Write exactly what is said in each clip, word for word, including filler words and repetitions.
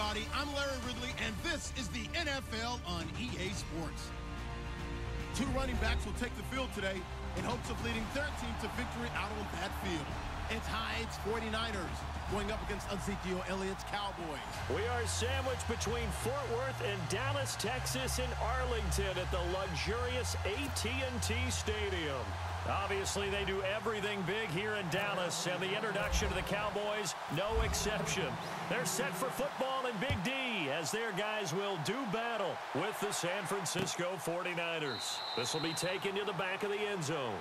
everybody. I'm Larry Ridley, and this is the N F L on E A Sports. Two running backs will take the field today in hopes of leading their team to victory out on that field. It's Hyde's forty-niners going up against Ezekiel Elliott's Cowboys. We are sandwiched between Fort Worth and Dallas, Texas, and Arlington at the luxurious A T and T Stadium. Obviously, they do everything big here in Dallas, and the introduction to the Cowboys, no exception. They're set for football in Big D as their guys will do battle with the San Francisco forty-niners. This will be taken to the back of the end zone.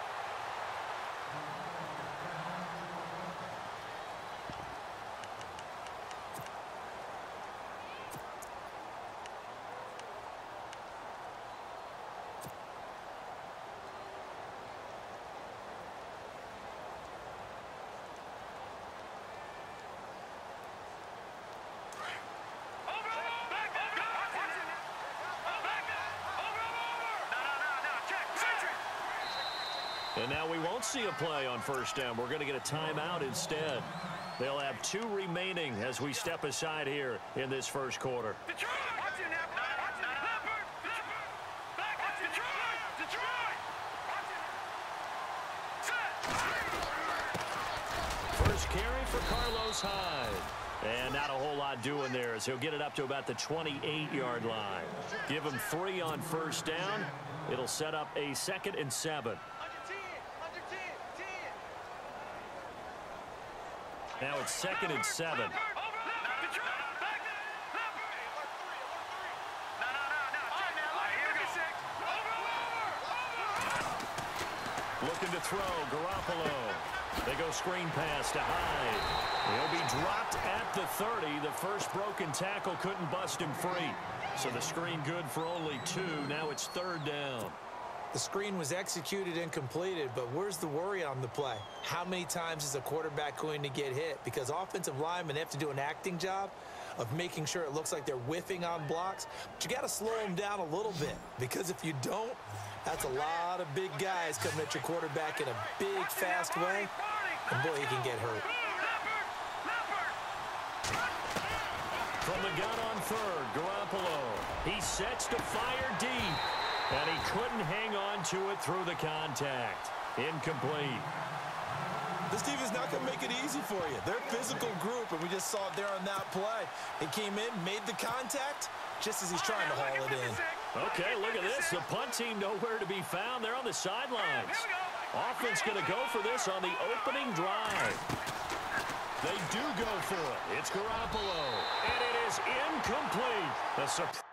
And now we won't see a play on first down. We're going to get a timeout instead. They'll have two remaining as we step aside here in this first quarter. First carry for Carlos Hyde. And not a whole lot doing there as he'll get it up to about the twenty-eight yard line. Give him three on first down. It'll set up a second and seven. Now it's second and seven. Looking to throw, Garoppolo. They go screen pass to Hyde. He'll be dropped at the thirty. The first broken tackle couldn't bust him free. So the screen good for only two. Now it's third down. The screen was executed and completed, but where's the worry on the play? How many times is a quarterback going to get hit? Because offensive linemen have to do an acting job of making sure it looks like they're whiffing on blocks. But you got to slow them down a little bit, because if you don't, that's a lot of big guys coming at your quarterback in a big, fast way, and boy, he can get hurt. From the gun on third, Garoppolo. He sets to fire deep. And he couldn't hang on to it through the contact. Incomplete. This defense not going to make it easy for you. They're a physical group, and we just saw it there on that play. He came in, made the contact, just as he's trying to haul it in. Okay, look at this. The punt team nowhere to be found. They're on the sidelines. Offense going to go for this on the opening drive. They do go for it. It's Garoppolo. And it is incomplete. The surprise.